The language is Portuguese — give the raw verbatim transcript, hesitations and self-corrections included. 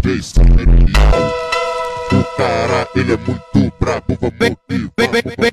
J Summer. O cara, ele é muito brabo, vamos ver.